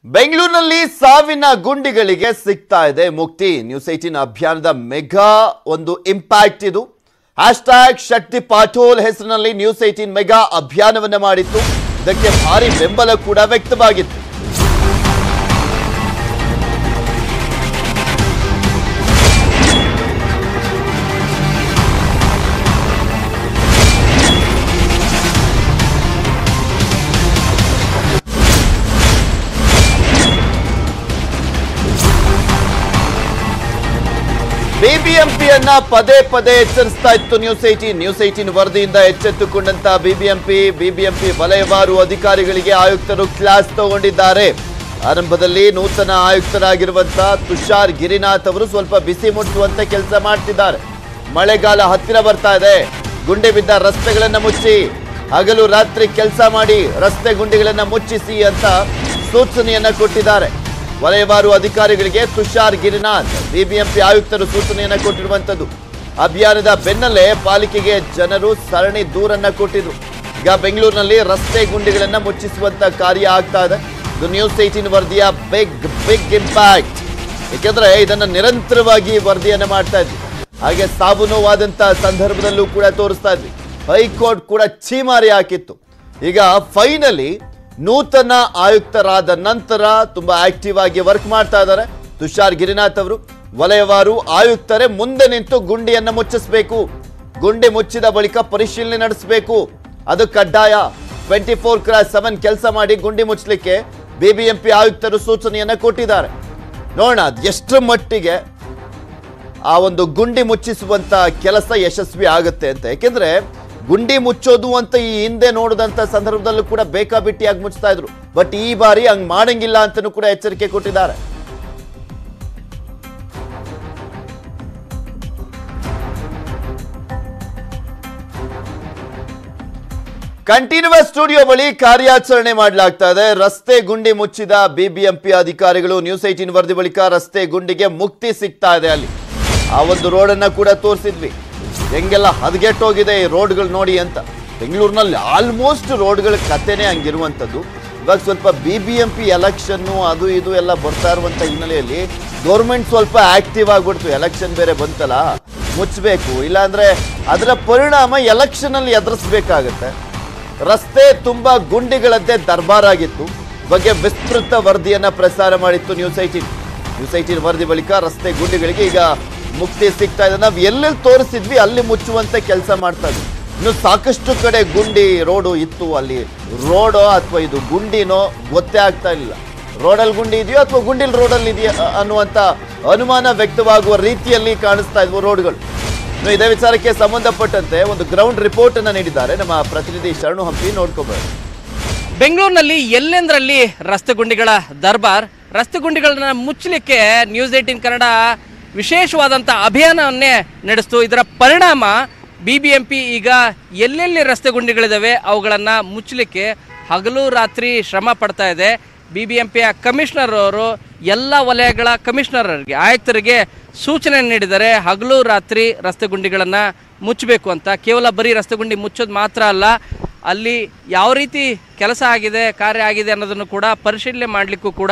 ಬೆಂಗಳೂರಿನಲ್ಲಿ ಸಾವಿನ ಗುಂಡಿಗಳಿಗೆ ಸಿಗ್ತಾ ಇದೆ ಮುಕ್ತಿ. ನ್ಯೂಸ್ 18 ಅಭಿಯಾನದ ಮೆಗಾ ಒಂದು ಇಂಪ್ಯಾಕ್ಟ್ ಇದು. #ಶಕ್ತಿ ಪಾಟೋಲ್ ಹೆಸರಿನಲ್ಲಿ ನ್ಯೂಸ್ 18 ಮೆಗಾ ಅಭಿಯಾನವನ್ನ ಮಾಡಿತ್ತು. ಇದಕ್ಕೆ ಭಾರಿ ಬೆಂಬಲ ಕೂಡ ವ್ಯಕ್ತವಾಗಿತ್ತು. ಬಿಬಿಎಂಪಿಯನ್ನ ಪದೇ ಪದೇ ಎಚ್ಚರಿಸ್ತಾ ಇತ್ತು ನ್ಯೂಸ್ 18 ವರದಿಯಿಂದ ಎಚ್ಚೆತ್ತುಕೊಂಡಂತ ಬಿಬಿಎಂಪಿ ವಲಯವಾರು ಅಧಿಕಾರಿಗಳಿಗೆ ಆಯುಕ್ತರು ಕ್ಲಾಸ್ ತಗೊಂಡಿದ್ದಾರೆ. ಆರಂಭದಲ್ಲಿ ನೂತನ ಆಯುಕ್ತರಾಗಿರುವಂತಹ ತುಷಾರ್ ಗಿರಿನಾಥ್ ಅವರು ಸ್ವಲ್ಪ ಬಿಸಿ ಮುಟ್ಟಿಸುವಂತೆ ಕೆಲಸ ಮಾಡ್ತಿದ್ದಾರೆ. ಮಳೆಗಾಲ ಹತ್ತಿರ ಬರ್ತಾ ಇದೆ, ಗುಂಡಿ ಬಿದ್ದ ರಸ್ತೆಗಳನ್ನ ಮುಚ್ಚಿ, ಹಗಲು ರಾತ್ರಿ ಕೆಲಸ ಮಾಡಿ ರಸ್ತೆ ಗುಂಡಿಗಳನ್ನ ಮುಚ್ಚಿಸಿ ಅಂತ ಸೂಚನೆಯನ್ನ ಕೊಟ್ಟಿದ್ದಾರೆ. ವಲಯವಾರು ಅಧಿಕಾರಿಗಳಿಗೆ ತುಷಾರ್ ಗಿರಿನಾಥ್ ಬಿಬಿಎಂಪಿ ಆಯುಕ್ತರು ಸೂಚನೆಯನ್ನ ಕೊಟ್ಟಿರುವಂತದ್ದು. ಅಭಿಯಾನದ ಬೆನ್ನಲ್ಲೇ ಪಾಲಿಕೆಗೆ ಜನರು ಸರಣಿ ದೂರನ್ನ ಕೊಟ್ಟಿದ್ರು. ಈಗ ಬೆಂಗಳೂರಿನಲ್ಲಿ ರಸ್ತೆ ಗುಂಡಿಗಳನ್ನ ಮುಚ್ಚಿಸುವಂತ ಕಾರ್ಯ ಆಗ್ತಾ ಇದೆ. ಇದು ನ್ಯೂಸ್ 18 ವರದಿಯ ಬಿಗ್ ಇಂಪ್ಯಾಕ್ಟ್. ಏಕೆಂದ್ರೆ ಇದನ್ನ ನಿರಂತರವಾಗಿ ವರದಿಯನ್ನ ಮಾಡ್ತಾ ಇದ್ವಿ. ಹಾಗೆ ಸಾವು ನೋವಾದಂತ ಸಂದರ್ಭದಲ್ಲೂ ಕೂಡ ತೋರಿಸ್ತಾ ಇದ್ವಿ. ಹೈಕೋರ್ಟ್ ಕೂಡ ಛೀಮಾರಿ ಹಾಕಿತ್ತು. ಈಗ ಫೈನಲಿ ನೂತನ ಆಯುಕ್ತರಾದ ನಂತರ ತುಂಬಾ ಆಕ್ಟಿವ್ ಆಗಿ ವರ್ಕ್ ಮಾಡ್ತಾ ಇದ್ದಾರೆ ತುಷಾರ್ ಗಿರಿನಾಥ್ ಅವರು. ವಲಯವಾರು ಆಯುಕ್ತರೇ ಮುಂದೆ ನಿಂತು ಗುಂಡಿಯನ್ನ ಮುಚ್ಚಿಸಬೇಕು, ಗುಂಡಿ ಮುಚ್ಚಿದ ಬಳಿಕ ಪರಿಶೀಲನೆ ನಡೆಸಬೇಕು, ಅದು ಕಡ್ಡಾಯ. 24/7 ಕೆಲಸ ಮಾಡಿ ಗುಂಡಿ ಮುಚ್ಚಲಿಕ್ಕೆ ಬಿಬಿಎಂಪಿ ಆಯುಕ್ತರು ಸೂಚನೆಯನ್ನ ಕೊಟ್ಟಿದ್ದಾರೆ. ನೋಡೋಣ ಎಷ್ಟು ಮಟ್ಟಿಗೆ ಆ ಒಂದು ಗುಂಡಿ ಮುಚ್ಚಿಸುವಂತ ಕೆಲಸ ಯಶಸ್ವಿ ಆಗುತ್ತೆ ಅಂತ. ಯಾಕೆಂದ್ರೆ ಗುಂಡಿ ಮುಚ್ಚೋದು ಅಂತ ಈ ಹಿಂದೆ ನೋಡಿದಂತ ಸಂದರ್ಭದಲ್ಲೂ ಕೂಡ ಬೇಕಾಬಿಟ್ಟಿಯಾಗಿ ಮುಚ್ತಾ ಇದ್ರು. ಬಟ್ ಈ ಬಾರಿ ಹಂಗ್ ಮಾಡಂಗಿಲ್ಲ ಅಂತನೂ ಕೂಡ ಎಚ್ಚರಿಕೆ ಕೊಟ್ಟಿದ್ದಾರೆ. ಕಂಟಿನ್ಯೂಸ್ ಸ್ಟುಡಿಯೋ ಬಳಿ ಕಾರ್ಯಾಚರಣೆ ಮಾಡಲಾಗ್ತಾ ಇದೆ. ರಸ್ತೆ ಗುಂಡಿ ಮುಚ್ಚಿದ ಬಿಬಿಎಂಪಿ ಅಧಿಕಾರಿಗಳು. ನ್ಯೂಸ್ 18 ವರದಿ ಬಳಿಕ ರಸ್ತೆ ಗುಂಡಿಗೆ ಮುಕ್ತಿ ಸಿಗ್ತಾ ಇದೆ. ಅಲ್ಲಿ ಆ ಒಂದು ರೋಡ್ ಅನ್ನ ಕೂಡ ತೋರಿಸಿದ್ವಿ, ಹೆಂಗೆಲ್ಲ ಹದಗೆಟ್ಟೋಗಿದೆ ಈ ರೋಡ್ಗಳು ನೋಡಿ ಅಂತ. ಬೆಂಗಳೂರಿನಲ್ಲಿ ಆಲ್ಮೋಸ್ಟ್ ರೋಡ್ಗಳ ಕಥೆನೇ ಹಂಗಿರುವಂಥದ್ದು. ಇವಾಗ ಸ್ವಲ್ಪ ಬಿಬಿಎಂಪಿ ಎಲೆಕ್ಷನ್ನು ಅದು ಇದು ಎಲ್ಲ ಬರ್ತಾ ಇರುವಂಥ ಹಿನ್ನೆಲೆಯಲ್ಲಿ ಗೌರ್ಮೆಂಟ್ ಸ್ವಲ್ಪ ಆಕ್ಟಿವ್ ಆಗ್ಬಿಡ್ತು. ಎಲೆಕ್ಷನ್ ಬೇರೆ ಬಂತಲ್ಲ, ಮುಚ್ಚಬೇಕು, ಇಲ್ಲಾಂದ್ರೆ ಅದರ ಪರಿಣಾಮ ಎಲೆಕ್ಷನ್ ಅಲ್ಲಿ ಎದುರಿಸಬೇಕಾಗತ್ತೆ. ರಸ್ತೆ ತುಂಬಾ ಗುಂಡಿಗಳದ್ದೇ ದರ್ಬಾರ್ ಆಗಿತ್ತು. ಬಗ್ಗೆ ವಿಸ್ತೃತ ವರದಿಯನ್ನ ಪ್ರಸಾರ ಮಾಡಿತ್ತು ನ್ಯೂಸ್ 18 ವರದಿ ಬಳಿಕ ರಸ್ತೆ ಗುಂಡಿಗಳಿಗೆ ಈಗ ಮುಕ್ತಿ ಸಿಗ್ತಾ ಇದೆ. ನಾವು ಎಲ್ಲೆಲ್ಲಿ ತೋರಿಸಿದ್ವಿ ಅಲ್ಲಿ ಮುಚ್ಚುವಂತೆ ಕೆಲಸ ಮಾಡ್ತಾ ಇದ್ವಿ. ಇನ್ನು ಸಾಕಷ್ಟು ಕಡೆ ಗುಂಡಿ ರೋಡು ಇತ್ತು. ಅಲ್ಲಿ ರೋಡೋ ಅಥವಾ ಇದು ಗುಂಡಿನೋ ಗೊತ್ತೇ ಆಗ್ತಾ ಇಲ್ಲ. ರೋಡಲ್ಲಿ ಗುಂಡಿ ಇದೆಯೋ ಅಥವಾ ಗುಂಡಿಲ್ ರೋಡಲ್ಲಿ ಇದೆಯಾ ಅನ್ನುವಂಥ ಅನುಮಾನ ವ್ಯಕ್ತವಾಗುವ ರೀತಿಯಲ್ಲಿ ಕಾಣಿಸ್ತಾ ಇದ್ವು ರೋಡ್ಗಳು. ಇನ್ನು ಇದೇ ವಿಚಾರಕ್ಕೆ ಸಂಬಂಧಪಟ್ಟಂತೆ ಒಂದು ಗ್ರೌಂಡ್ ರಿಪೋರ್ಟ್ ಅನ್ನ ನೀಡಿದ್ದಾರೆ ನಮ್ಮ ಪ್ರತಿನಿಧಿ ಶರಣು ಹಂಪಿ. ನೋಡ್ಕೋಬಹುದು. ಬೆಂಗಳೂರಿನಲ್ಲಿ ಎಲ್ಲೆಂದರಲ್ಲಿ ರಸ್ತೆ ಗುಂಡಿಗಳ ದರ್ಬಾರ್. ರಸ್ತೆ ಗುಂಡಿಗಳನ್ನ ಮುಚ್ಚಲಿಕ್ಕೆ ನ್ಯೂಸ್ 18 ಕನ್ನಡ ವಿಶೇಷವಾದಂಥ ಅಭಿಯಾನವನ್ನೇ ನಡೆಸ್ತು. ಇದರ ಪರಿಣಾಮ ಬಿಬಿಎಂಪಿ ಈಗ ಎಲ್ಲೆಲ್ಲಿ ರಸ್ತೆ ಗುಂಡಿಗಳಿದ್ದಾವೆ ಅವುಗಳನ್ನು ಮುಚ್ಚಲಿಕ್ಕೆ ಹಗಲು ರಾತ್ರಿ ಶ್ರಮ ಪಡ್ತಾ ಇದೆ. ಬಿಬಿಎಂಪಿಯ ಕಮಿಷನರ್ ಅವರು ಎಲ್ಲ ವಲಯಗಳ ಕಮಿಷನರ್ಗೆ ಆಯುಕ್ತರಿಗೆ ಸೂಚನೆ ನೀಡಿದ್ದಾರೆ. ಹಗಲು ರಾತ್ರಿ ರಸ್ತೆ ಗುಂಡಿಗಳನ್ನು ಮುಚ್ಚಬೇಕು ಅಂತ. ಕೇವಲ ಬರೀ ರಸ್ತೆ ಗುಂಡಿ ಮುಚ್ಚೋದು ಮಾತ್ರ ಅಲ್ಲ, ಅಲ್ಲಿ ಯಾವ ರೀತಿ ಕೆಲಸ ಆಗಿದೆ, ಕಾರ್ಯ ಆಗಿದೆ ಅನ್ನೋದನ್ನು ಕೂಡ ಪರಿಶೀಲನೆ ಮಾಡಲಿಕ್ಕೂ ಕೂಡ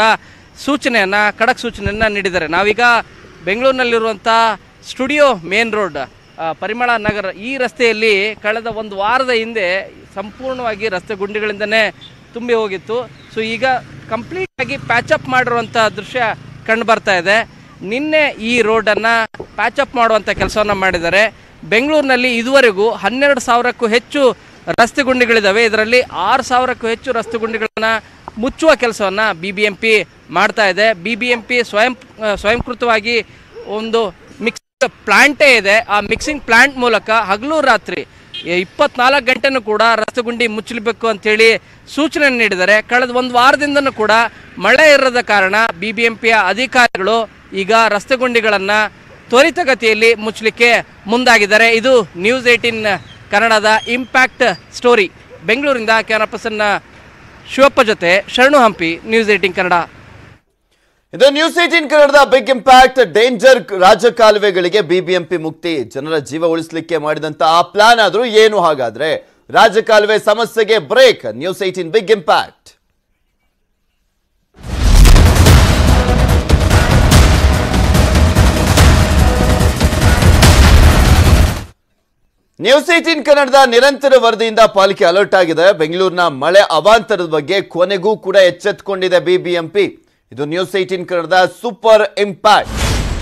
ಖಡಕ್ ಸೂಚನೆಯನ್ನು ನೀಡಿದ್ದಾರೆ. ನಾವೀಗ ಬೆಂಗಳೂರಿನಲ್ಲಿರುವಂಥ ಸ್ಟುಡಿಯೋ ಮೇನ್ ರೋಡ್ ಪರಿಮಳ ನಗರ ಈ ರಸ್ತೆಯಲ್ಲಿ ಕಳೆದ ಒಂದು ವಾರದ ಹಿಂದೆ ಸಂಪೂರ್ಣವಾಗಿ ರಸ್ತೆ ಗುಂಡಿಗಳಿಂದನೇ ತುಂಬಿ ಹೋಗಿತ್ತು. ಸೊ ಈಗ ಕಂಪ್ಲೀಟಾಗಿ ಪ್ಯಾಚಪ್ ಮಾಡಿರುವಂಥ ದೃಶ್ಯ ಕಂಡು ಬರ್ತಾ ಇದೆ. ನಿನ್ನೆ ಈ ರೋಡನ್ನು ಪ್ಯಾಚಪ್ ಮಾಡುವಂಥ ಕೆಲಸವನ್ನು ಮಾಡಿದ್ದಾರೆ. ಬೆಂಗಳೂರಿನಲ್ಲಿ ಇದುವರೆಗೂ 12,000ಕ್ಕೂ ಹೆಚ್ಚು ರಸ್ತೆ ಗುಂಡಿಗಳಿದ್ದಾವೆ. ಇದರಲ್ಲಿ 6,000ಕ್ಕೂ ಹೆಚ್ಚು ರಸ್ತೆ ಗುಂಡಿಗಳನ್ನು ಮುಚ್ಚುವ ಕೆಲಸವನ್ನು ಬಿಬಿಎಂಪಿ ಮಾಡ್ತಾ ಇದೆ. ಬಿಬಿಎಂಪಿ ಸ್ವಯಂಕೃತವಾಗಿ ಒಂದು ಮಿಕ್ಸಿಂಗ್ ಪ್ಲಾಂಟೇ ಇದೆ. ಆ ಮಿಕ್ಸಿಂಗ್ ಪ್ಲಾಂಟ್ ಮೂಲಕ ಹಗಲು ರಾತ್ರಿ 24 ಗಂಟೆನೂ ಕೂಡ ರಸ್ತೆ ಗುಂಡಿ ಮುಚ್ಚಲೇಬೇಕು ಅಂತೇಳಿ ಸೂಚನೆ ನೀಡಿದ್ದಾರೆ. ಕಳೆದ ಒಂದು ವಾರದಿಂದನೂ ಕೂಡ ಮಳೆ ಇರದ ಕಾರಣ ಬಿಬಿಎಂಪಿಯ ಅಧಿಕಾರಿಗಳು ಈಗ ರಸ್ತೆ ಗುಂಡಿಗಳನ್ನು ತ್ವರಿತಗತಿಯಲ್ಲಿ ಮುಚ್ಚಲಿಕ್ಕೆ ಮುಂದಾಗಿದ್ದಾರೆ. ಇದು ನ್ಯೂಸ್ 18 ಕನ್ನಡದ ಇಂಪ್ಯಾಕ್ಟ್ ಸ್ಟೋರಿ. ಬೆಂಗಳೂರಿಂದ ಕ್ಯಾಮರಾ ಪರ್ಸನ್ ಶಿವಪ್ಪ ಜೊತೆ ಶರಣು ಹಂಪಿ, ನ್ಯೂಸ್ 18 ಕನ್ನಡ. ಇದು ನ್ಯೂಸ್ 18 ಕನ್ನಡದ ಬಿಗ್ ಇಂಪ್ಯಾಕ್ಟ್. ಡೇಂಜರ್ ರಾಜಕಾಲುವೆಗಳಿಗೆ ಬಿಬಿಎಂಪಿ ಮುಕ್ತಿ. ಜನರ ಜೀವ ಉಳಿಸಲಿಕ್ಕೆ ಮಾಡಿದಂತ ಆ ಪ್ಲಾನ್ ಆದ್ರೂ ಏನು ಹಾಗಾದ್ರೆ? ರಾಜಕಾಲುವೆ ಸಮಸ್ಯೆಗೆ break. News 18 big impact. News eighteen ಕನ್ನಡದ ನಿರಂತರ ವರದಿಯಿಂದ ಪಾಲಿಕೆ ಅಲರ್ಟ್ ಆಗಿದೆ. ಬೆಂಗಳೂರಿನ ಮಳೆ ಅವಾಂತರದ ಬಗ್ಗೆ ಕೊನೆಗೂ ಕೂಡ ಎಚ್ಚೆತ್ತುಕೊಂಡಿದೆ ಬಿಬಿಎಂಪಿ. ಇದು ನ್ಯೂಸ್18 ಕನ್ನಡದ ಸೂಪರ್ ಇಂಪ್ಯಾಕ್ಟ್.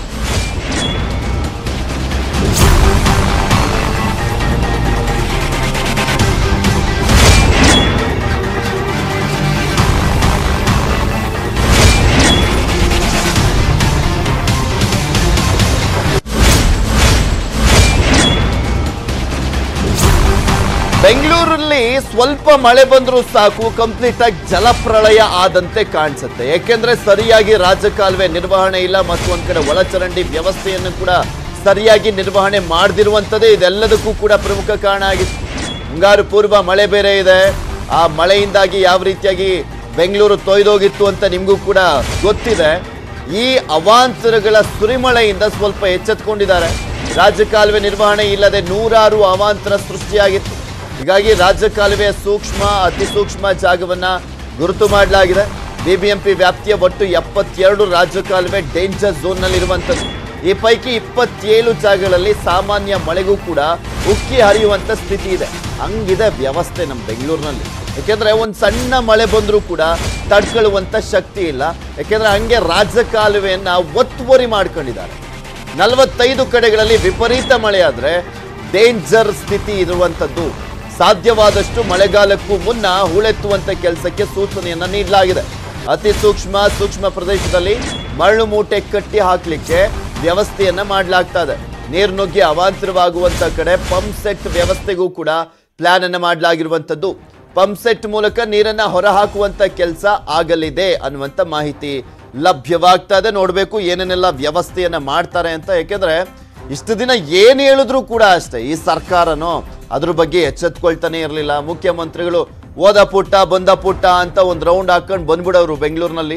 ಬೆಂಗಳೂರಲ್ಲಿ ಸ್ವಲ್ಪ ಮಳೆ ಬಂದರೂ ಸಾಕು ಕಂಪ್ಲೀಟ್ ಆಗಿ ಜಲಪ್ರಳಯ ಆದಂತೆ ಕಾಣಿಸುತ್ತೆ. ಯಾಕೆಂದ್ರೆ ಸರಿಯಾಗಿ ರಾಜಕಾಲುವೆ ನಿರ್ವಹಣೆ ಇಲ್ಲ, ಮತ್ತು ಒಂದ್ ಕಡೆ ಒಳಚರಂಡಿ ವ್ಯವಸ್ಥೆಯನ್ನು ಕೂಡ ಸರಿಯಾಗಿ ನಿರ್ವಹಣೆ ಮಾಡದಿರುವಂಥದ್ದೇ ಇದೆಲ್ಲದಕ್ಕೂ ಕೂಡ ಪ್ರಮುಖ ಕಾರಣ ಆಗಿತ್ತು. ಮುಂಗಾರು ಪೂರ್ವ ಮಳೆ ಬೇರೆ ಇದೆ. ಆ ಮಳೆಯಿಂದಾಗಿ ಯಾವ ರೀತಿಯಾಗಿ ಬೆಂಗಳೂರು ತೊಯ್ದೋಗಿತ್ತು ಅಂತ ನಿಮಗೂ ಕೂಡ ಗೊತ್ತಿದೆ. ಈ ಅವಾಂತರಗಳ ಸುರಿಮಳೆಯಿಂದ ಸ್ವಲ್ಪ ಎಚ್ಚೆತ್ತುಕೊಂಡಿದ್ದಾರೆ. ರಾಜಕಾಲುವೆ ನಿರ್ವಹಣೆ ಇಲ್ಲದೆ ನೂರಾರು ಅವಾಂತರ ಸೃಷ್ಟಿಯಾಗಿತ್ತು. ಹೀಗಾಗಿ ರಾಜಕಾಲುವೆಯ ಸೂಕ್ಷ್ಮ ಅತಿ ಸೂಕ್ಷ್ಮ ಜಾಗವನ್ನ ಗುರುತು ಮಾಡಲಾಗಿದೆ. ಬಿಬಿಎಂಪಿ ವ್ಯಾಪ್ತಿಯ ಒಟ್ಟು 72 ರಾಜಕಾಲುವೆ ಡೇಂಜರ್ ಝೋನ್ ನಲ್ಲಿರುವಂಥದ್ದು. ಈ ಪೈಕಿ 27 ಜಾಗಗಳಲ್ಲಿ ಸಾಮಾನ್ಯ ಮಳೆಗೂ ಕೂಡ ಉಕ್ಕಿ ಹರಿಯುವಂತ ಸ್ಥಿತಿ ಇದೆ. ಹಂಗಿದೆ ವ್ಯವಸ್ಥೆ ನಮ್ಮ ಬೆಂಗಳೂರಿನಲ್ಲಿ. ಯಾಕೆಂದ್ರೆ ಒಂದು ಸಣ್ಣ ಮಳೆ ಬಂದರೂ ಕೂಡ ತಡ್ಕೊಳ್ಳುವಂತ ಶಕ್ತಿ ಇಲ್ಲ. ಯಾಕೆಂದ್ರೆ ಹಂಗೆ ರಾಜಕಾಲುವೆಯನ್ನ ಒತ್ತುವರಿ ಮಾಡ್ಕೊಂಡಿದ್ದಾರೆ. 45 ಕಡೆಗಳಲ್ಲಿ ವಿಪರೀತ ಮಳೆ ಆದ್ರೆ ಡೇಂಜರ್ ಸ್ಥಿತಿ ಇರುವಂಥದ್ದು. ಸಾಧ್ಯವಾದಷ್ಟು ಮಳೆಗಾಲಕ್ಕೂ ಮುನ್ನ ಹೂಳೆತ್ತುವಂತ ಕೆಲಸಕ್ಕೆ ಸೂಚನೆಯನ್ನ ನೀಡಲಾಗಿದೆ. ಅತಿ ಸೂಕ್ಷ್ಮ ಪ್ರದೇಶದಲ್ಲಿ ಮರಳು ಮೂಟೆ ಕಟ್ಟಿ ಹಾಕ್ಲಿಕ್ಕೆ ವ್ಯವಸ್ಥೆಯನ್ನ ಮಾಡಲಾಗ್ತಾ ಇದೆ. ನೀರು ನುಗ್ಗಿ ಅವಾಂತರವಾಗುವಂತ ಕಡೆ ಪಂಪ್ ಸೆಟ್ ವ್ಯವಸ್ಥೆಗೂ ಕೂಡ ಪ್ಲಾನ್ ಅನ್ನ ಮಾಡಲಾಗಿರುವಂತದ್ದು. ಪಂಪ್ ಸೆಟ್ ಮೂಲಕ ನೀರನ್ನ ಹೊರಹಾಕುವಂತ ಕೆಲಸ ಆಗಲಿದೆ ಅನ್ನುವಂತ ಮಾಹಿತಿ ಲಭ್ಯವಾಗ್ತಾ ಇದೆ. ನೋಡ್ಬೇಕು ಏನೇನೆಲ್ಲ ವ್ಯವಸ್ಥೆಯನ್ನ ಮಾಡ್ತಾರೆ ಅಂತ. ಯಾಕೆಂದ್ರೆ ಇಷ್ಟು ದಿನ ಏನು ಹೇಳಿದ್ರು ಕೂಡ ಅಷ್ಟೇ ಈ ಸರ್ಕಾರನೋ ಅದ್ರ ಬಗ್ಗೆ ಎಚ್ಚೆತ್ಕೊಳ್ತಾನೆ ಇರಲಿಲ್ಲ. ಮುಖ್ಯಮಂತ್ರಿಗಳು ಓದ ಪುಟ್ಟ ಬಂದ ಪುಟ್ಟ ಅಂತ ಒಂದು ರೌಂಡ್ ಹಾಕೊಂಡು ಬಂದ್ಬಿಡೋರು ಬೆಂಗಳೂರಿನಲ್ಲಿ.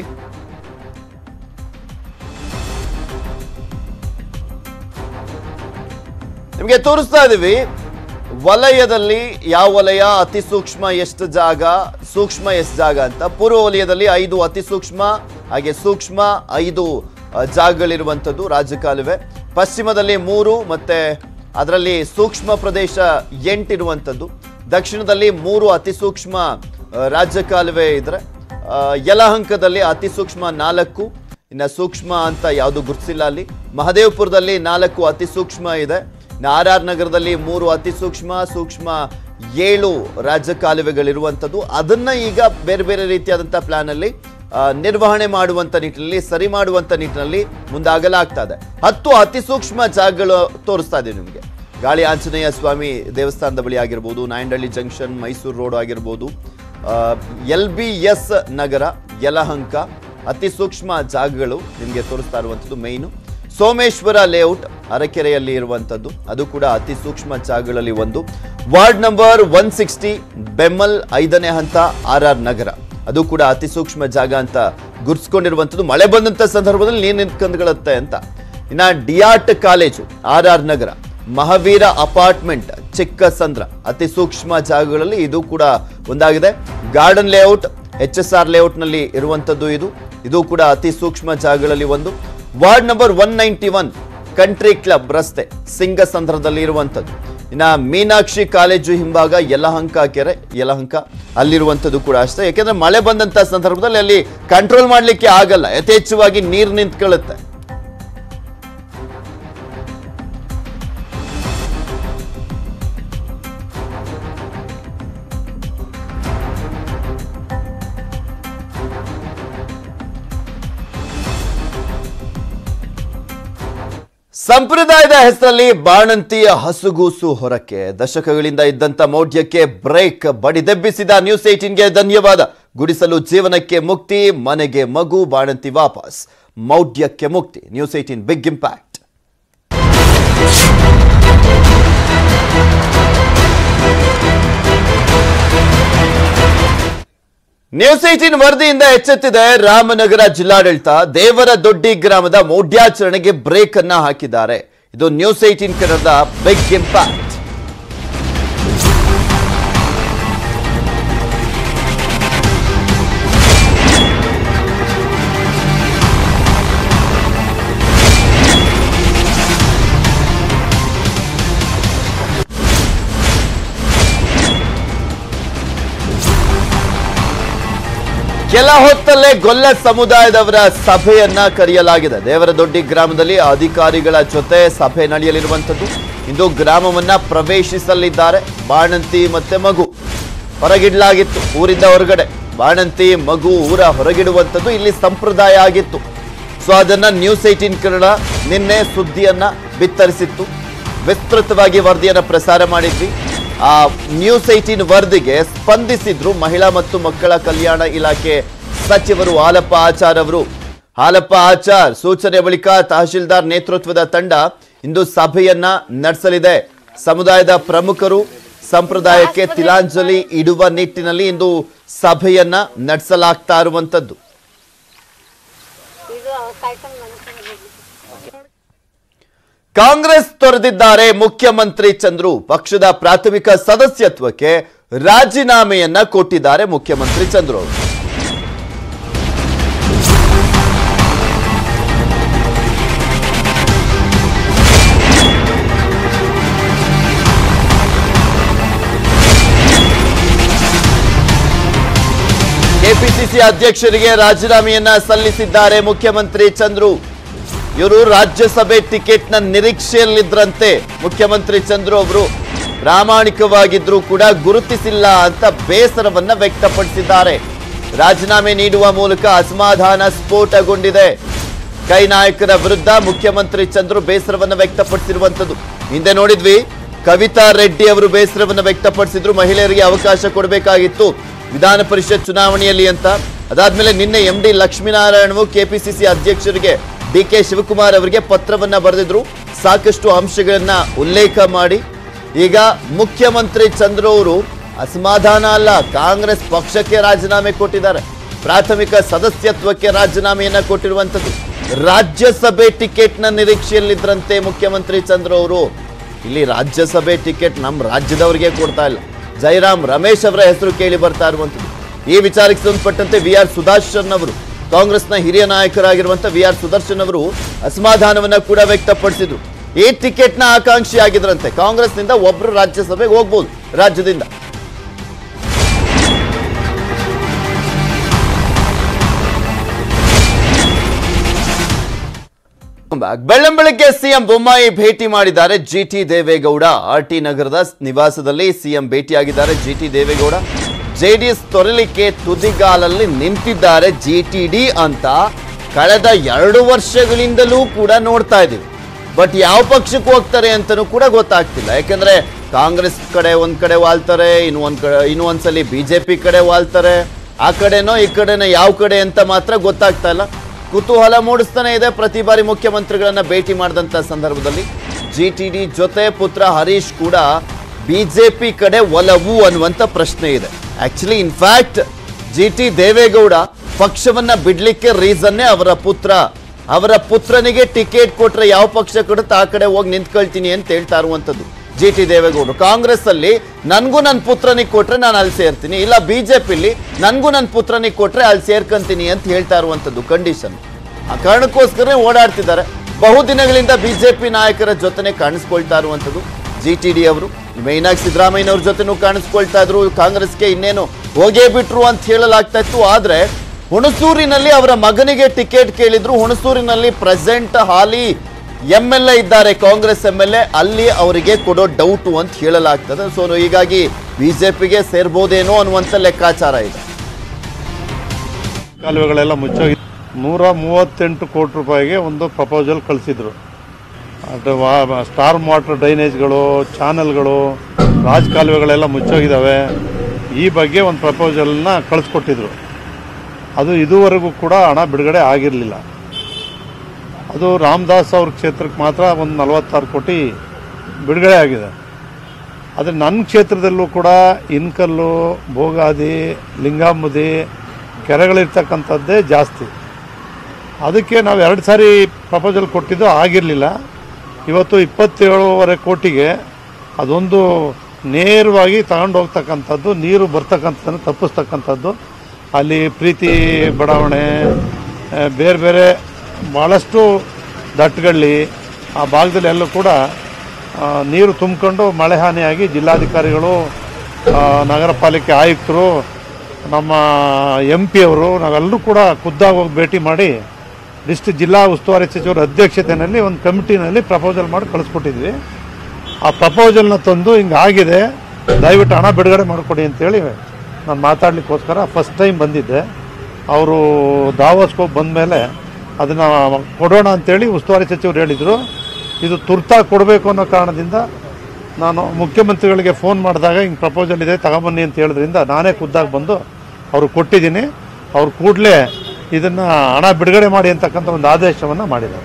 ನಿಮಗೆ ತೋರಿಸ್ತಾ ಇದೀವಿ ವಲಯದಲ್ಲಿ ಯಾವ ವಲಯ ಅತಿ ಸೂಕ್ಷ್ಮ ಎಷ್ಟು ಜಾಗ, ಸೂಕ್ಷ್ಮ ಎಷ್ಟು ಜಾಗ ಅಂತ. ಪೂರ್ವ ವಲಯದಲ್ಲಿ 5 ಅತಿ ಸೂಕ್ಷ್ಮ, ಹಾಗೆ ಸೂಕ್ಷ್ಮ 5 ಜಾಗಗಳಿರುವಂಥದ್ದು ರಾಜಕಾಲುವೆ. ಪಶ್ಚಿಮದಲ್ಲಿ 3 ಮತ್ತೆ ಅದರಲ್ಲಿ ಸೂಕ್ಷ್ಮ ಪ್ರದೇಶ 8 ಇರುವಂಥದ್ದು. ದಕ್ಷಿಣದಲ್ಲಿ 3 ಅತಿ ಸೂಕ್ಷ್ಮ ರಾಜಕಾಲುವೆ ಇದ್ರೆ, ಯಲಹಂಕದಲ್ಲಿ ಅತಿ ಸೂಕ್ಷ್ಮ 4, ಇನ್ನು ಸೂಕ್ಷ್ಮ ಅಂತ ಯಾವುದು ಗುರುತಿಸಿಲ್ಲ ಅಲ್ಲಿ. ಮಹದೇವಪುರದಲ್ಲಿ 4 ಅತಿ ಸೂಕ್ಷ್ಮ ಇದೆ. ಆರ್ ನಗರದಲ್ಲಿ 3 ಅತಿ ಸೂಕ್ಷ್ಮ 7 ರಾಜಕಾಲುವೆಗಳಿರುವಂಥದ್ದು. ಅದನ್ನ ಈಗ ಬೇರೆ ಬೇರೆ ರೀತಿಯಾದಂಥ ಪ್ಲಾನ್ ಅಲ್ಲಿ ನಿರ್ವಹಣೆ ಮಾಡುವಂತ ನಿಟ್ಟಿನಲ್ಲಿ, ಸರಿ ಮಾಡುವಂತ ನಿಟ್ಟಿನಲ್ಲಿ ಮುಂದಾಗಲಾಗ್ತಾ ಇದೆ. 10 ಅತಿ ಸೂಕ್ಷ್ಮ ಜಾಗಗಳು ತೋರಿಸ್ತಾ ಇದೆ ನಿಮಗೆ. ಗಾಳಿ ಆಂಜನೇಯ ಸ್ವಾಮಿ ದೇವಸ್ಥಾನದ ಬಳಿ ಆಗಿರ್ಬೋದು, ನಾಯಂಡಹಳ್ಳಿ ಜಂಕ್ಷನ್, ಮೈಸೂರು ರೋಡ್ ಆಗಿರ್ಬೋದು, LBS ನಗರ, ಯಲಹಂಕ ಅತಿ ಸೂಕ್ಷ್ಮ ಜಾಗಗಳು ನಿಮಗೆ ತೋರಿಸ್ತಾ ಇರುವಂಥದ್ದು. ಮೇಯ್ನು ಸೋಮೇಶ್ವರ ಲೇಔಟ್ ಅರಕೆರೆಯಲ್ಲಿ ಇರುವಂಥದ್ದು, ಅದು ಕೂಡ ಅತಿ ಸೂಕ್ಷ್ಮ ಜಾಗಗಳಲ್ಲಿ ಒಂದು. ವಾರ್ಡ್ ನಂಬರ್ 160 ಬೆಮ್ಮಲ್ 5ನೇ ಹಂತ RR ನಗರ, ಅದು ಕೂಡ ಅತಿ ಸೂಕ್ಷ್ಮ ಜಾಗ ಅಂತ ಗುರ್ಸ್ಕೊಂಡಿರುವಂಥದ್ದು. ಮಳೆ ಬಂದಂತ ಸಂದರ್ಭದಲ್ಲಿ ನೀರು ನಿಂತ್ಕೊಂಡ್ಕೊಳ್ಳುತ್ತೆ ಅಂತ. ಇನ್ನ ಡಿಆರ್ಟ್ ಕಾಲೇಜು RR ನಗರ, ಮಹಾವೀರ ಅಪಾರ್ಟ್ಮೆಂಟ್ ಚಿಕ್ಕಸಂದ್ರ ಅತಿ ಸೂಕ್ಷ್ಮ ಜಾಗಗಳಲ್ಲಿ ಇದು ಕೂಡ ಒಂದಾಗಿದೆ. ಗಾರ್ಡನ್ ಲೇಔಟ್ HSR ಲೇಔಟ್ ನಲ್ಲಿ ಇರುವಂತದ್ದು ಇದು ಕೂಡ ಅತಿ ಸೂಕ್ಷ್ಮ ಜಾಗಗಳಲ್ಲಿ ಒಂದು. ವಾರ್ಡ್ ನಂಬರ್ 191 ಕಂಟ್ರಿ ಕ್ಲಬ್ ರಸ್ತೆ ಸಿಂಗಸಂದ್ರದಲ್ಲಿ ಇರುವಂತದ್ದು. ಇನ್ನ ಮೀನಾಕ್ಷಿ ಕಾಲೇಜು ಹಿಂಭಾಗ ಯಲಹಂಕ ಕೆರೆ, ಯಲಹಂಕ ಅಲ್ಲಿರುವಂಥದ್ದು ಕೂಡ ಅಷ್ಟೇ. ಯಾಕೆಂದ್ರೆ ಮಳೆ ಬಂದಂತ ಸಂದರ್ಭದಲ್ಲಿ ಅಲ್ಲಿ ಕಂಟ್ರೋಲ್ ಮಾಡ್ಲಿಕ್ಕೆ ಆಗಲ್ಲ, ಯಥೇಚ್ಛವಾಗಿ ನೀರು ನಿಂತ್ಕೊಳ್ಳುತ್ತೆ. ಸಂಪ್ರದಾಯದ ಹೆಸರಲ್ಲಿ ಬಾಣಂತಿಯ ಹಸುಗೂಸು ಹೊರಕ್ಕೆ. ದಶಕಗಳಿಂದ ಇದ್ದಂತ ಮೌಢ್ಯಕ್ಕೆ ಬ್ರೇಕ್ ಬಡಿದೆಬ್ಬಿಸಿದ ನ್ಯೂಸ್18ಗೆ ಧನ್ಯವಾದ. ಗುಡಿಸಲು ಜೀವನಕ್ಕೆ ಮುಕ್ತಿ, ಮನೆಗೆ ಮಗು, ಬಾಣಂತಿ ವಾಪಸ್, ಮೌಢ್ಯಕ್ಕೆ ಮುಕ್ತಿ. News18 big impact. ನ್ಯೂಸ್18 ವರದಿಯಿಂದ ಎಚ್ಚೆತ್ತಿದೆ ರಾಮನಗರ ಜಿಲ್ಲಾಡಳಿತ. ದೇವರ ದೊಡ್ಡಿ ಗ್ರಾಮದ ಮೌಢ್ಯಾಚರಣೆಗೆ ಬ್ರೇಕ್ ಅನ್ನ ಹಾಕಿದ್ದಾರೆ. ಇದು ನ್ಯೂಸ್18 ಕನ್ನಡದ ಬಿಗ್ ಇಂಪ್ಯಾಕ್ಟ್. ಕೆಲ ಹೊತ್ತಲ್ಲೇ ಗೊಲ್ಲ ಸಮುದಾಯದವರ ಸಭೆಯನ್ನ ಕರೆಯಲಾಗಿದೆ. ದೇವರದೊಡ್ಡಿ ಗ್ರಾಮದಲ್ಲಿ ಅಧಿಕಾರಿಗಳ ಜೊತೆ ಸಭೆ ನಡೆಯಲಿರುವಂಥದ್ದು. ಇಂದು ಗ್ರಾಮವನ್ನ ಪ್ರವೇಶಿಸಲಿದ್ದಾರೆ. ಬಾಣಂತಿ ಮತ್ತೆ ಮಗು ಹೊರಗಿಡಲಾಗಿತ್ತು, ಊರಿಂದ ಹೊರಗಡೆ ಬಾಣಂತಿ ಮಗು ಊರ ಹೊರಗಿಡುವಂಥದ್ದು ಇಲ್ಲಿ ಸಂಪ್ರದಾಯ ಆಗಿತ್ತು. ಸೊ ಅದನ್ನ ನ್ಯೂಸ್ 18 ಕನ್ನಡ ನಿನ್ನೆ ಸುದ್ದಿಯನ್ನ ಬಿತ್ತರಿಸಿತ್ತು. ವಿಸ್ತೃತವಾಗಿ ವರದಿಯನ್ನ ಪ್ರಸಾರ ಮಾಡಿದ್ವಿ. ಆ ನ್ಯೂಸ್ 18 ವರದಿಗೆ ಸ್ಪಂದಿಸಿದ್ರು ಮಹಿಳಾ ಮತ್ತು ಮಕ್ಕಳ ಕಲ್ಯಾಣ ಇಲಾಖೆ ಸಚಿವರು ಹಾಲಪ್ಪ ಆಚಾರ್ ಅವರು. ಹಾಲಪ್ಪ ಆಚಾರ್ ಸೂಚನೆ ಬಳಿಕ ತಹಶೀಲ್ದಾರ್ ನೇತೃತ್ವದ ತಂಡ ಇಂದು ಸಭೆಯನ್ನ ನಡೆಸಲಿದೆ. ಸಮುದಾಯದ ಪ್ರಮುಖರು ಸಂಪ್ರದಾಯಕ್ಕೆ ತಿಲಾಂಜಲಿ ಇಡುವ ನಿಟ್ಟಿನಲ್ಲಿ ಇಂದು ಸಭೆಯನ್ನ ನಡೆಸಲಾಗ್ತಾ ಇರುವಂತದ್ದು. ಕಾಂಗ್ರೆಸ್ ತೊರೆದಿದ್ದಾರೆ ಮುಖ್ಯಮಂತ್ರಿ ಚಂದ್ರು. ಪಕ್ಷದ ಪ್ರಾಥಮಿಕ ಸದಸ್ಯತ್ವಕ್ಕೆ ರಾಜೀನಾಮೆಯನ್ನ ಕೊಟ್ಟಿದ್ದಾರೆ ಮುಖ್ಯಮಂತ್ರಿ ಚಂದ್ರು ಅವರು. ಕೆಪಿಸಿಸಿ ಅಧ್ಯಕ್ಷರಿಗೆ ರಾಜೀನಾಮೆಯನ್ನ ಸಲ್ಲಿಸಿದ್ದಾರೆ ಮುಖ್ಯಮಂತ್ರಿ ಚಂದ್ರು. ಇವರು ರಾಜ್ಯಸಭೆ ಟಿಕೆಟ್ನ ನಿರೀಕ್ಷೆಯಲ್ಲಿದ್ರಂತೆ. ಮುಖ್ಯಮಂತ್ರಿ ಚಂದ್ರು ಅವರು ಪ್ರಾಮಾಣಿಕವಾಗಿದ್ರೂ ಕೂಡ ಗುರುತಿಸಿಲ್ಲ ಅಂತ ಬೇಸರವನ್ನ ವ್ಯಕ್ತಪಡಿಸಿದ್ದಾರೆ. ರಾಜೀನಾಮೆ ನೀಡುವ ಮೂಲಕ ಅಸಮಾಧಾನ ಸ್ಫೋಟಗೊಂಡಿದೆ. ಕೈ ನಾಯಕರ ವಿರುದ್ಧ ಮುಖ್ಯಮಂತ್ರಿ ಚಂದ್ರು ಬೇಸರವನ್ನ ವ್ಯಕ್ತಪಡಿಸಿರುವಂತದ್ದು ಹಿಂದೆ ನೋಡಿದ್ವಿ. ಕವಿತಾ ರೆಡ್ಡಿ ಅವರು ಬೇಸರವನ್ನ ವ್ಯಕ್ತಪಡಿಸಿದ್ರು. ಮಹಿಳೆಯರಿಗೆ ಅವಕಾಶ ಕೊಡಬೇಕಾಗಿತ್ತು ವಿಧಾನ ಪರಿಷತ್ ಚುನಾವಣೆಯಲ್ಲಿ ಅಂತ. ಅದಾದ್ಮೇಲೆ ನಿನ್ನೆ MD ಲಕ್ಷ್ಮೀನಾರಾಯಣವು ಕೆಪಿಸಿಸಿ ಅಧ್ಯಕ್ಷರಿಗೆ DK ಶಿವಕುಮಾರ್ ಅವರಿಗೆ ಪತ್ರವನ್ನ ಬರೆದಿದ್ರು, ಸಾಕಷ್ಟು ಅಂಶಗಳನ್ನ ಉಲ್ಲೇಖ ಮಾಡಿ. ಈಗ ಮುಖ್ಯಮಂತ್ರಿ ಚಂದ್ರು ಅವರು ಅಸಮಾಧಾನ ಅಲ್ಲ, ಕಾಂಗ್ರೆಸ್ ಪಕ್ಷಕ್ಕೆ ರಾಜೀನಾಮೆ ಕೊಟ್ಟಿದ್ದಾರೆ. ಪ್ರಾಥಮಿಕ ಸದಸ್ಯತ್ವಕ್ಕೆ ರಾಜೀನಾಮೆಯನ್ನ ಕೊಟ್ಟಿರುವಂತದ್ದು. ರಾಜ್ಯಸಭೆ ಟಿಕೆಟ್ನ ನಿರೀಕ್ಷೆಯಲ್ಲಿದ್ರಂತೆ ಮುಖ್ಯಮಂತ್ರಿ ಚಂದ್ರು ಅವರು. ಇಲ್ಲಿ ರಾಜ್ಯಸಭೆ ಟಿಕೆಟ್ ನಮ್ಮ ರಾಜ್ಯದವರಿಗೆ ಕೊಡ್ತಾ ಇಲ್ಲ, ಜೈರಾಮ್ ರಮೇಶ್ ಅವರ ಹೆಸರು ಕೇಳಿ ಬರ್ತಾ ಇರುವಂತದ್ದು. ಈ ವಿಚಾರಕ್ಕೆ ಸಂಬಂಧಪಟ್ಟಂತೆ VR ಸುದರ್ಶನ್ ಅವರು, ಕಾಂಗ್ರೆಸ್ನ ಹಿರಿಯ ನಾಯಕರಾಗಿರುವಂತಹ VR ಸುದರ್ಶನ್ ಅವರು ಅಸಮಾಧಾನವನ್ನ ಕೂಡ ವ್ಯಕ್ತಪಡಿಸಿದ್ರು. ಈ ಟಿಕೆಟ್ನ ಆಕಾಂಕ್ಷಿ ಆಗಿದ್ರಂತೆ. ಕಾಂಗ್ರೆಸ್ನಿಂದ ಒಬ್ರು ರಾಜ್ಯಸಭೆಗೆ ಹೋಗ್ಬೋದು ರಾಜ್ಯದಿಂದ. ಬೆಳ್ಳಂಬೆಳಗ್ಗೆ ಸಿಎಂ ಬೊಮ್ಮಾಯಿ ಭೇಟಿ ಮಾಡಿದ್ದಾರೆ GT ದೇವೇಗೌಡ. RT ನಗರದ ನಿವಾಸದಲ್ಲಿ ಸಿಎಂ ಭೇಟಿಯಾಗಿದ್ದಾರೆ GT ದೇವೇಗೌಡ. JDS ತೊರೆಲಿಕ್ಕೆ ತುದಿಗಾಲಲ್ಲಿ ನಿಂತಿದ್ದಾರೆ GTD ಅಂತ ಕಳೆದ 2 ವರ್ಷಗಳಿಂದಲೂ ಕೂಡ ನೋಡ್ತಾ ಇದ್ದೀವಿ. ಬಟ್ ಯಾವ ಪಕ್ಷಕ್ಕೆ ಹೋಗ್ತಾರೆ ಅಂತನೂ ಕೂಡ ಗೊತ್ತಾಗ್ತಿಲ್ಲ. ಯಾಕಂದ್ರೆ ಕಾಂಗ್ರೆಸ್ ಕಡೆ ಒಂದ್ ಕಡೆ ವಾಲ್ತಾರೆ, ಇನ್ನೊಂದ್ಸಲಿ BJP ಕಡೆ ವಾಲ್ತಾರೆ, ಆ ಕಡೆನೋ ಈ ಕಡೆನೋ ಯಾವ ಕಡೆ ಅಂತ ಮಾತ್ರ ಗೊತ್ತಾಗ್ತಾ ಇಲ್ಲ. ಕುತೂಹಲ ಮೂಡಿಸ್ತಾನೆ ಇದೆ. ಪ್ರತಿ ಬಾರಿ ಮುಖ್ಯಮಂತ್ರಿಗಳನ್ನ ಭೇಟಿ ಮಾಡಿದಂತ ಸಂದರ್ಭದಲ್ಲಿ GTD ಜೊತೆ ಪುತ್ರ ಹರೀಶ್ ಕೂಡ BJP ಕಡೆ ಒಲವು ಅನ್ನುವಂತ ಪ್ರಶ್ನೆ ಇದೆ. ಆಕ್ಚುಲಿ ಇನ್ಫ್ಯಾಕ್ಟ್ GT ದೇವೇಗೌಡ ಪಕ್ಷವನ್ನ ಬಿಡ್ಲಿಕ್ಕೆ ರೀಸನ್ನೇ ಅವರ ಪುತ್ರನಿಗೆ ಟಿಕೆಟ್ ಕೊಟ್ರೆ ಯಾವ ಪಕ್ಷ ಕೊಡುತ್ತೆ ಆ ಕಡೆ ಹೋಗಿ ನಿಂತ್ಕೊಳ್ತೀನಿ ಅಂತ ಹೇಳ್ತಾ ಇರುವಂತದ್ದು GT ದೇವೇಗೌಡರು. ಕಾಂಗ್ರೆಸ್ ಅಲ್ಲಿ ನನ್ಗೂ ನನ್ನ ಪುತ್ರನಿಗೆ ಕೊಟ್ರೆ ನಾನು ಅಲ್ಲಿ ಸೇರ್ತೀನಿ, ಇಲ್ಲ BJPಲಿ ನನ್ಗೂ ನನ್ನ ಪುತ್ರನಿಗೆ ಕೊಟ್ರೆ ಅಲ್ಲಿ ಸೇರ್ಕೊಂತೀನಿ ಅಂತ ಹೇಳ್ತಾ ಇರುವಂತದ್ದು ಕಂಡೀಷನ್. ಆ ಕಾರಣಕ್ಕೋಸ್ಕರ ಓಡಾಡ್ತಿದ್ದಾರೆ. ಬಹುದಿನಗಳಿಂದ BJP ನಾಯಕರ ಜೊತೆನೆ ಕಾಣಿಸ್ಕೊಳ್ತಾ ಇರುವಂತದ್ದು GTD ಅವರು. ಮೇನ್ ಆಗಿ ಸಿದ್ದರಾಮಯ್ಯನವ್ರ ಜೊತೆನೂ ಕಾಣಿಸ್ಕೊಳ್ತಾ ಇದ್ರು. ಕಾಂಗ್ರೆಸ್ಗೆ ಇನ್ನೇನು ಹೋಗೇ ಬಿಟ್ರು ಅಂತ ಹೇಳಲಾಗ್ತಾ ಇತ್ತು. ಆದ್ರೆ ಹುಣಸೂರಿನಲ್ಲಿ ಅವರ ಮಗನಿಗೆ ಟಿಕೆಟ್ ಕೇಳಿದ್ರು. ಹುಣಸೂರಿನಲ್ಲಿ ಪ್ರೆಸೆಂಟ್ ಹಾಲಿ MLA ಇದ್ದಾರೆ, ಕಾಂಗ್ರೆಸ್ MLA, ಅಲ್ಲಿ ಅವರಿಗೆ ಕೊಡೋ ಡೌಟು ಅಂತ ಹೇಳಲಾಗ್ತದೆ. ಸೊ ಹೀಗಾಗಿ BJPಗೆ ಸೇರ್ಬೋದೇನೋ ಅನ್ನುವಂಥ ಲೆಕ್ಕಾಚಾರ ಇದೆ. ಕಾಲುವೆಗಳೆಲ್ಲ ಮುಚ್ಚೋಗಿ 138 ಕೋಟಿ ರೂಪಾಯಿಗೆ ಒಂದು ಪ್ರಪೋಸಲ್ ಕಳಿಸಿದ್ರು. ಅದು ಸ್ಟಾರ್ಮ್ ವಾಟರ್ ಡ್ರೈನೇಜ್ಗಳು, ಚಾನಲ್ಗಳು, ಕಾಲುವೆಗಳೆಲ್ಲ ಮುಚ್ಚೋಗಿದ್ದಾವೆ. ಈ ಬಗ್ಗೆ ಒಂದು ಪ್ರಪೋಸಲ್ನ ಕಳಿಸ್ಕೊಟ್ಟಿದ್ರು. ಅದು ಇದುವರೆಗೂ ಕೂಡ ಹಣ ಬಿಡುಗಡೆ ಆಗಿರಲಿಲ್ಲ. ಅದು ರಾಮದಾಸ್ ಅವ್ರ ಕ್ಷೇತ್ರಕ್ಕೆ ಮಾತ್ರ ಒಂದು 46 ಕೋಟಿ ಬಿಡುಗಡೆ ಆಗಿದೆ. ಆದರೆ ನನ್ನ ಕ್ಷೇತ್ರದಲ್ಲೂ ಕೂಡ ಇನ್ಕಲ್ಲು, ಭೋಗಾದಿ, ಲಿಂಗಾಂಬುದಿ ಕೆರೆಗಳಿರ್ತಕ್ಕಂಥದ್ದೇ ಜಾಸ್ತಿ. ಅದಕ್ಕೆ ನಾವು 2 ಸಾರಿ ಪ್ರಪೋಸಲ್ ಕೊಟ್ಟಿದ್ದು ಆಗಿರಲಿಲ್ಲ. ಇವತ್ತು 27.5 ಕೋಟಿಗೆ ಅದೊಂದು ನೇರವಾಗಿ ತಗೊಂಡು ಹೋಗ್ತಕ್ಕಂಥದ್ದು, ನೀರು ಬರ್ತಕ್ಕಂಥದ್ದನ್ನು ತಪ್ಪಿಸ್ತಕ್ಕಂಥದ್ದು. ಅಲ್ಲಿ ಪ್ರೀತಿ ಬಡಾವಣೆ, ಬೇರೆ ಬೇರೆ ಭಾಳಷ್ಟು ದಟ್ಟಗಳ್ಳಿ ಆ ಭಾಗದಲ್ಲಿ ಎಲ್ಲೂ ಕೂಡ ನೀರು ತುಂಬಿಕೊಂಡು ಮಳೆ ಹಾನಿಯಾಗಿ ಜಿಲ್ಲಾಧಿಕಾರಿಗಳು, ನಗರ ಪಾಲಿಕೆ ಆಯುಕ್ತರು ನಮ್ಮ MP ಅವರು ನಾವೆಲ್ಲರೂ ಕೂಡ ಖುದ್ದಾಗಿ ಹೋಗಿ ಭೇಟಿ ಮಾಡಿ ಜಿಲ್ಲಾ ಉಸ್ತುವಾರಿ ಸಚಿವರ ಅಧ್ಯಕ್ಷತೆಯಲ್ಲಿ ಒಂದು ಕಮಿಟಿನಲ್ಲಿ ಪ್ರಪೋಸಲ್ ಮಾಡಿ ಕಳಿಸ್ಕೊಟ್ಟಿದ್ವಿ. ಆ ಪ್ರಪೋಸಲ್ನ ತಂದು ಹಿಂಗಾಗಿದೆ, ದಯವಿಟ್ಟು ಹಣ ಬಿಡುಗಡೆ ಮಾಡಿಕೊಡಿ ಅಂತೇಳಿ ನಾನು ಮಾತಾಡಲಿಕ್ಕೋಸ್ಕರ ಫಸ್ಟ್ ಟೈಮ್ ಬಂದಿದ್ದೆ. ಅವರು ದಾವೋಸ್ಗೆ ಹೋಗಿ ಬಂದ ಮೇಲೆ ಅದನ್ನು ಕೊಡೋಣ ಅಂತೇಳಿ ಉಸ್ತುವಾರಿ ಸಚಿವರು ಹೇಳಿದರು. ಇದು ತುರ್ತಾಗಿ ಕೊಡಬೇಕು ಅನ್ನೋ ಕಾರಣದಿಂದ ನಾನು ಮುಖ್ಯಮಂತ್ರಿಗಳಿಗೆ ಫೋನ್ ಮಾಡಿದಾಗ ಹಿಂಗೆ ಪ್ರಪೋಸಲ್ ಇದೆ ತಗೊಂಬನ್ನಿ ಅಂತ ಹೇಳಿದ್ರಿಂದ ನಾನೇ ಖುದ್ದಾಗಿ ಬಂದು ಅವ್ರಿಗೆ ಕೊಟ್ಟಿದ್ದೀನಿ. ಅವ್ರು ಕೂಡಲೇ ಇದನ್ನು ಹಣ ಬಿಡುಗಡೆ ಮಾಡಿ ಅಂತಕ್ಕಂಥ ಒಂದು ಆದೇಶವನ್ನು ಮಾಡಿದ್ದಾರೆ.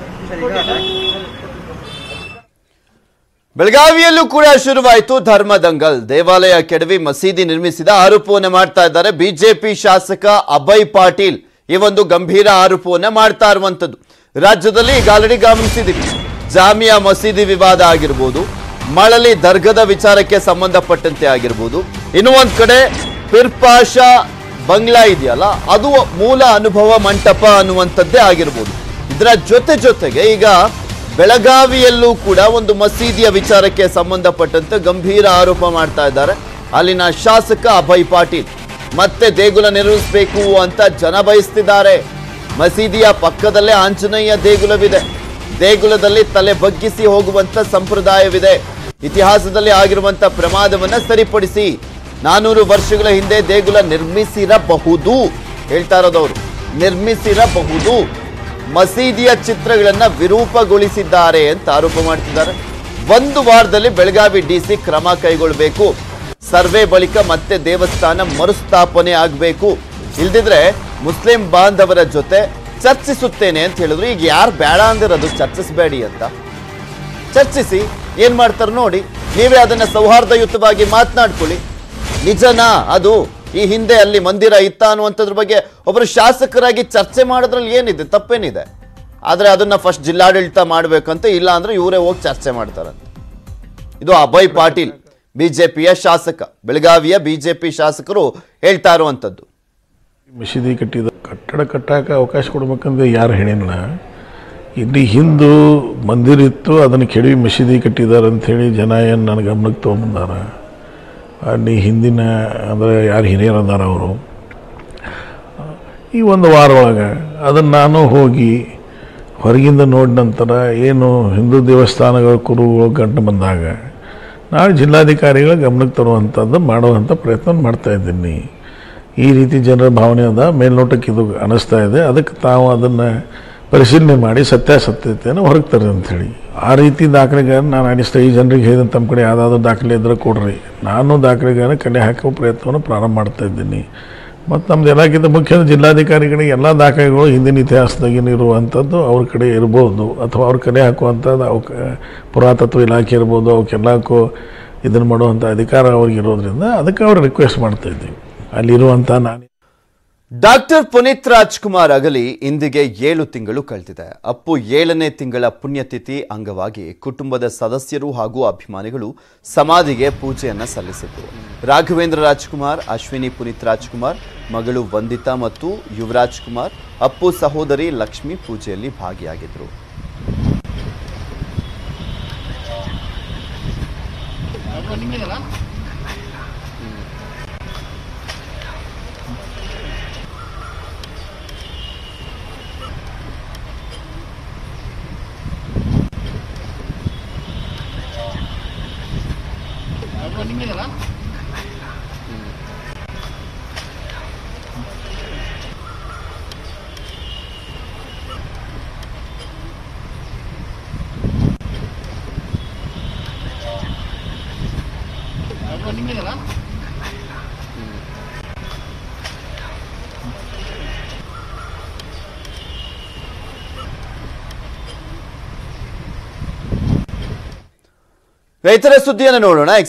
ಬೆಳಗಾವಿಯಲ್ಲೂ ಕೂಡ ಶುರುವಾಯಿತು ಧರ್ಮ ದಂಗಲ್. ದೇವಾಲಯ ಕೆಡವಿ ಮಸೀದಿ ನಿರ್ಮಿಸಿದ ಆರೋಪವನ್ನು ಮಾಡ್ತಾ ಇದ್ದಾರೆ ಬಿಜೆಪಿ ಶಾಸಕ ಅಭಯ್ ಪಾಟೀಲ್. ಈ ಒಂದು ಗಂಭೀರ ಆರೋಪವನ್ನು ಮಾಡ್ತಾ ಇರುವಂತದ್ದು ರಾಜ್ಯದಲ್ಲಿ ಈಗ ಆಲ್ರೆಡಿ ಗಮನಿಸಿದ್ದೀವಿ. ಜಾಮಿಯಾ ಮಸೀದಿ ವಿವಾದ ಆಗಿರ್ಬೋದು, ಮಳಲಿ ದರ್ಗದ ವಿಚಾರಕ್ಕೆ ಸಂಬಂಧಪಟ್ಟಂತೆ ಆಗಿರ್ಬೋದು, ಇನ್ನು ಒಂದ್ ಕಡೆ ಪಿರ್ಪಾಷಾ ಬಂಗ್ಲಾ ಇದೆಯಲ್ಲ ಅದು ಮೂಲ ಅನುಭವ ಮಂಟಪ ಅನ್ನುವಂಥದ್ದೇ ಆಗಿರ್ಬೋದು. ಇದರ ಜೊತೆಗೆ ಈಗ ಬೆಳಗಾವಿಯಲ್ಲೂ ಕೂಡ ಒಂದು ಮಸೀದಿಯ ವಿಚಾರಕ್ಕೆ ಸಂಬಂಧಪಟ್ಟಂತೆ ಗಂಭೀರ ಆರೋಪ ಮಾಡ್ತಾ ಇದ್ದಾರೆ ಅಲ್ಲಿನ ಶಾಸಕ ಅಭಯ್ ಪಾಟೀಲ್. ಮತ್ತೆ ದೇಗುಲ ನಿರ್ಮಿಸಬೇಕು ಅಂತ ಜನ ಬಯಸ್ತಿದ್ದಾರೆ. ಮಸೀದಿಯ ಪಕ್ಕದಲ್ಲೇ ಆಂಜನೇಯ ದೇಗುಲವಿದೆ. ದೇಗುಲದಲ್ಲಿ ತಲೆ ಬಗ್ಗಿಸಿ ಹೋಗುವಂತ ಸಂಪ್ರದಾಯವಿದೆ. ಇತಿಹಾಸದಲ್ಲಿ ಆಗಿರುವಂತ ಪ್ರಮಾದವನ್ನ ಸರಿಪಡಿಸಿ 400 ವರ್ಷಗಳ ಹಿಂದೆ ದೇಗುಲ ನಿರ್ಮಿಸಿರಬಹುದು ಹೇಳ್ತಾ ಇರೋದವರು. ನಿರ್ಮಿಸಿರಬಹುದು. ಮಸೀದಿಯ ಚಿತ್ರಗಳನ್ನ ವಿರೂಪಗೊಳಿಸಿದ್ದಾರೆ ಅಂತ ಆರೋಪ ಮಾಡ್ತಿದ್ದಾರೆ. 1 ವಾರದಲ್ಲಿ ಬೆಳಗಾವಿ DC ಕ್ರಮ ಕೈಗೊಳ್ಳಬೇಕು. ಸರ್ವೆ ಬಳಿಕ ಮತ್ತೆ ದೇವಸ್ಥಾನ ಮರುಸ್ಥಾಪನೆ ಆಗಬೇಕು. ಇಲ್ದಿದ್ರೆ ಮುಸ್ಲಿಂ ಬಾಂಧವರ ಜೊತೆ ಚರ್ಚಿಸುತ್ತೇನೆ ಅಂತ ಹೇಳಿದ್ರು. ಈಗ ಯಾರು ಬೇಡ ಅಂದಿರೋದು ಚರ್ಚಿಸಬೇಡಿ ಅಂತ? ಚರ್ಚಿಸಿ ಏನ್ ಮಾಡ್ತಾರೆ ನೋಡಿ. ನೀವೇ ಅದನ್ನ ಸೌಹಾರ್ದಯುತವಾಗಿ ಮಾತನಾಡ್ಕೊಳ್ಳಿ. ನಿಜನಾ ಅದು ಈ ಹಿಂದೆ ಅಲ್ಲಿ ಮಂದಿರ ಇತ್ತ ಅನ್ನುವಂಥದ್ರ ಬಗ್ಗೆ ಒಬ್ಬರು ಶಾಸಕರಾಗಿ ಚರ್ಚೆ ಮಾಡೋದ್ರಲ್ಲಿ ಏನಿದೆ, ತಪ್ಪೇನಿದೆ? ಆದ್ರೆ ಅದನ್ನ ಫಸ್ಟ್ ಜಿಲ್ಲಾಡಳಿತ ಮಾಡ್ಬೇಕಂತ, ಇಲ್ಲ ಅಂದ್ರೆ ಇವರೇ ಹೋಗಿ ಚರ್ಚೆ ಮಾಡ್ತಾರಂತೆ. ಇದು ಅಭಯ್ ಪಾಟೀಲ್, ಬಿಜೆಪಿಯ ಶಾಸಕ, ಬೆಳಗಾವಿಯ ಬಿಜೆಪಿ ಶಾಸಕರು ಹೇಳ್ತಾ ಇರುವಂತದ್ದು. ಮಸೀದಿ ಕಟ್ಟಿದ ಕಟ್ಟಡ ಕಟ್ಟಾಕ ಅವಕಾಶ ಕೊಡ್ಬೇಕಂದ್ರೆ ಯಾರು ಹೇಳಿಲ್ಲ. ಇಲ್ಲಿ ಹಿಂದೂ ಮಂದಿರ ಇತ್ತು, ಅದನ್ನು ಕೆಡವಿ ಮಸೀದಿ ಕಟ್ಟಿದ್ದಾರೆ ಅಂಥೇಳಿ ಜನ ಏನು ನನ್ನ ಗಮನಕ್ಕೆ ತೊಗೊಂಬಂದಾರ. ಅಲ್ಲಿ ಹಿಂದಿನ ಅಂದರೆ ಯಾರು ಹಿರಿಯರು ಅದಾರ ಅವರು ಈ 1 ವಾರ ಒಳಗೆ ಅದನ್ನು ನಾನು ಹೋಗಿ ಹೊರಗಿಂದ ನೋಡಿದ ನಂತರ ಏನು ಹಿಂದೂ ದೇವಸ್ಥಾನಗಳ ಕುರುಗಳು ಗಂಟು ಬಂದಾಗ ನಾಳೆ ಜಿಲ್ಲಾಧಿಕಾರಿಗಳ ಗಮನಕ್ಕೆ ತರುವಂಥದ್ದು ಮಾಡುವಂಥ ಪ್ರಯತ್ನ ಮಾಡ್ತಾಯಿದ್ದೀನಿ. ಈ ರೀತಿ ಜನರ ಭಾವನೆ ಅದ, ಮೇಲ್ನೋಟಕ್ಕೆ ಇದು ಅನ್ನಿಸ್ತಾ ಇದೆ. ಅದಕ್ಕೆ ತಾವು ಅದನ್ನು ಪರಿಶೀಲನೆ ಮಾಡಿ ಸತ್ಯಾಸತ್ಯತೆಯನ್ನು ಹೊರಗೆ ತರ್ರಿ ಅಂಥೇಳಿ ಆ ರೀತಿ ದಾಖಲೆಗಳನ್ನು ನಾನು ಅನಿಸ್ತಾ ಈ ಜನರಿಗೆ ಹೇಳಿದ ತಮ್ಮ ಕಡೆ ಯಾವುದಾದ್ರೂ ದಾಖಲೆ ಇದ್ದರೆ ಕೊಡ್ರಿ. ನಾನು ದಾಖಲೆಗಳನ್ನು ಕಲೆ ಹಾಕುವ ಪ್ರಯತ್ನವನ್ನು ಪ್ರಾರಂಭ ಮಾಡ್ತಾಯಿದ್ದೀನಿ. ಮತ್ತು ನಮ್ಮದು ಎಲ್ಲಕ್ಕಿಂತ ಮುಖ್ಯ ಜಿಲ್ಲಾಧಿಕಾರಿಗಳಿಗೆ ಎಲ್ಲ ದಾಖಲೆಗಳು ಹಿಂದಿನ ಇತಿಹಾಸದಾಗೇನಿರುವಂಥದ್ದು ಅವ್ರ ಕಡೆ ಇರ್ಬೋದು, ಅಥವಾ ಅವ್ರ ಕಲೆ ಹಾಕುವಂಥದ್ದು ಅವಕ್ಕೆ ಪುರಾತತ್ವ ಇಲಾಖೆ ಇರ್ಬೋದು, ಅವಕ್ಕೆಲ್ಲಕ್ಕೂ ಇದನ್ನು ಮಾಡುವಂಥ ಅಧಿಕಾರ ಅವ್ರಿಗೆ ಇರೋದ್ರಿಂದ ಅದಕ್ಕೆ ಅವ್ರು ರಿಕ್ವೆಸ್ಟ್ ಮಾಡ್ತಾಯಿದ್ದೀವಿ. ಅಲ್ಲಿರುವಂಥ ನಾನು ಡಾಕ್ಟರ್ ಪುನೀತ್ ರಾಜ್ಕುಮಾರ್ ಅಗಲಿ ಇಂದಿಗೆ 7 ತಿಂಗಳು ಕಳೆದಿದೆ. ಅಪ್ಪು 7ನೇ ತಿಂಗಳ ಪುಣ್ಯತಿಥಿ ಅಂಗವಾಗಿ ಕುಟುಂಬದ ಸದಸ್ಯರು ಹಾಗೂ ಅಭಿಮಾನಿಗಳು ಸಮಾಧಿಗೆ ಪೂಜೆಯನ್ನ ಸಲ್ಲಿಸಿದರು. ರಾಘವೇಂದ್ರ ರಾಜ್ಕುಮಾರ್, ಅಶ್ವಿನಿ ಪುನೀತ್ ರಾಜ್ಕುಮಾರ್, ಮಗಳು ವಂದಿತಾ ಮತ್ತು ಯುವರಾಜ್ ಕುಮಾರ್, ಅಪ್ಪು ಸಹೋದರಿ ಲಕ್ಷ್ಮಿ ಪೂಜೆಯಲ್ಲಿ ಭಾಗಿಯಾಗಿದ್ದರು. ರೈತರ ಸುದ್ದಿಯನ್ನು ನೋಡೋಣ.